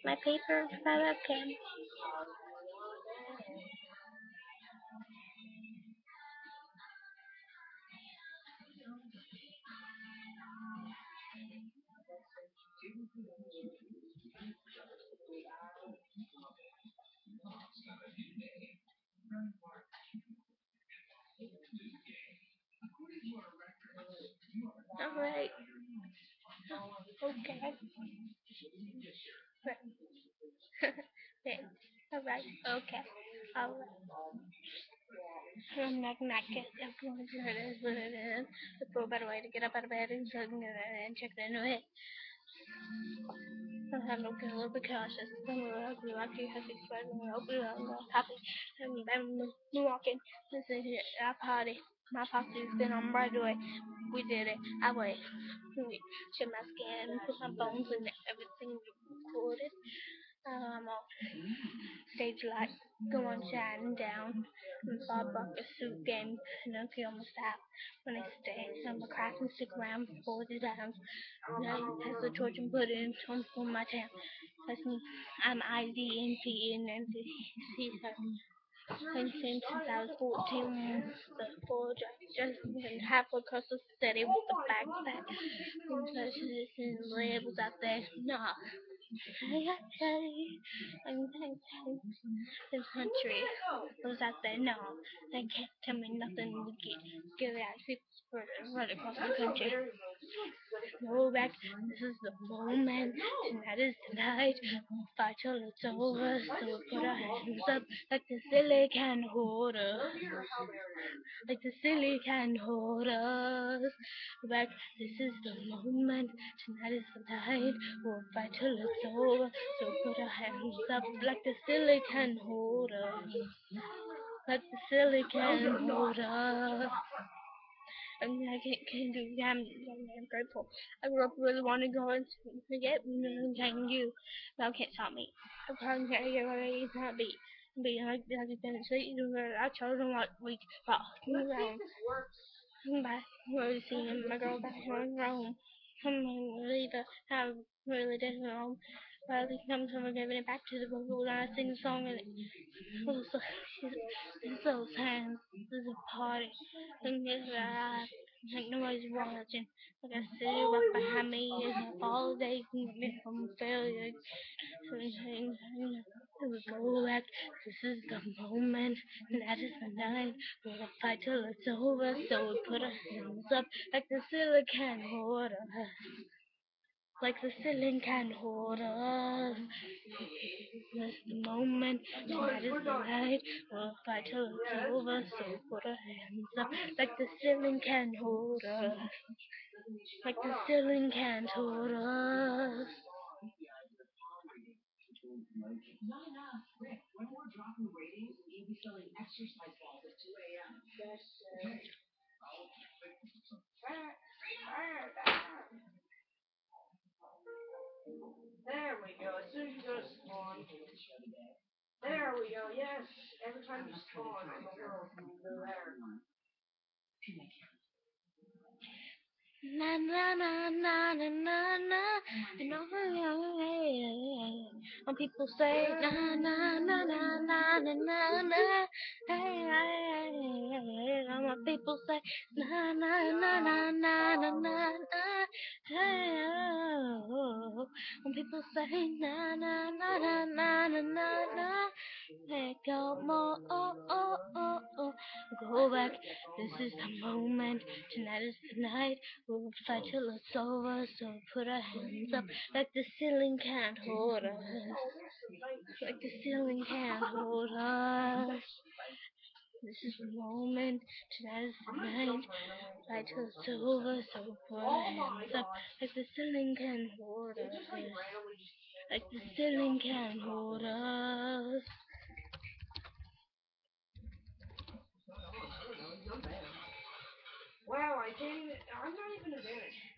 My paper fell out, okay. Alright. Okay. Okay. Alright. Okay. Alright. I'm not get everyone's it is what it is. Let's go a better way to get up out of bed and check into it. I'm looking a little bit cautious. I'm a little lucky because he's sweating a little bit. I'm happy. I'm walking. This is our party. My party's been on right away. We did it. I wait. We check my skin, put my bones in everything recorded. All stage light going shining down. And Bob Barker suit game, Pinocchio almost out. When I stay, I'm a crack and stick around for the downs. Now pass the torch and put it in tone for my town. I'm IDNP and NC since I was 14, the forge just been halfway across the city with the backpack. And specialists and labels out there. No. Hey, hey, hey, this country was out there. No, they can't tell me nothing to get out people right across the country. Go back, this is the moment, tonight is the night, we'll fight till it's over, so we put our hands up like the silly can hold us, like the silly can hold us. Go back, this is the moment, tonight is the night, we'll fight till it's over, so we put our hands up like the silly can hold us, like the silly can hold us. I can't do that. I'm grateful. I grew up really wanting to go and forget thank you. Now can't stop me. I'm trying to get ready to not be like I've been sleeping where our children like we walking around by really seeing my girl back home home. I'm really to have really different home. But he comes home and giving it back to the people and I sing a song and it's so sad. There's a party. And there's like nobody's watching. Like I see right behind me is a all day from failure. So we go back. This is the moment. And that is the night. We'll fight till it's over. So we put our hands up like the ceiling can hold us. Like the ceiling can hold us. This is the moment, tonight is the night, we'll fight till it's over, so put our hands up, like the ceiling can hold us, like the ceiling can hold us. There we go, as soon as you go to spawn. There we go, yes, every time you spawn, I'm a girl from there. Na na na na na na na. I know when people say na na na na na na na na. Hey, hey, hey, hey. When people say na na na na na na na na. Hey, oh. When people say na na na na na na na na. Hey, go more, oh, oh, oh, oh. Go back, this is the moment, tonight is the night, we'll fight till it's over, so put our hands up, like the ceiling can't hold us, like the ceiling can't hold us. This is the moment, tonight is the night, fight till it's over, so put our hands up, like the ceiling can't hold us, like the ceiling can't hold us. Wow, I'm not even a vanish.